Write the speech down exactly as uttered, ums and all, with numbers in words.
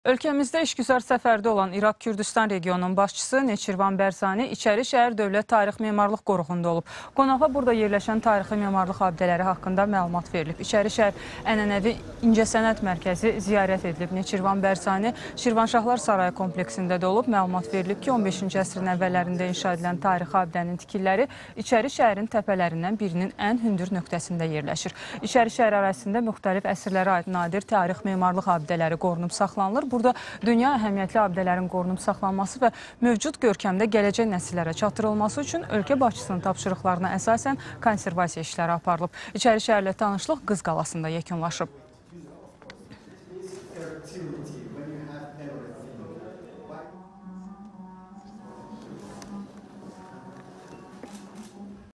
Ölkəmizdə işgüzar səfərdə olan İraq Kürdistan regionunun başçısı Neçirvan Bərzani İçəri şəhər Dövlət Tarix Memarlıq Qoruğunda olub. Qonağa burada yerləşən tarixi memarlıq abidələri haqqında məlumat verilib. İçəri şəhər ənənəvi İncəsənət Mərkəzi ziyarət edilib. Neçirvan Bərzani Şirvanşahlar Sarayı kompleksində də olub. Məlumat verilib ki, on beşinci əsrin əvvəllərində inşa edilən tarixi abidənin tikililəri İçəri şəhərin təpələrindən birinin ən hündür nöqtəsində yerləşir. İçəri şəhər ərazisində müxtəlif əsrlərə aid nadir tarix memarlıq abidələri qorunub saxlanılır. Burada dünya əhəmiyyətli abidələrin qorunub saxlanması və mövcud görkəmdə gələcək nəsillərə çatdırılması üçün ölkə başçısının tapşırıqlarına əsasən konservasiya işləri aparılıb. İçəri şəhərlə tanışlıq Qız Qalasında yekunlaşıb.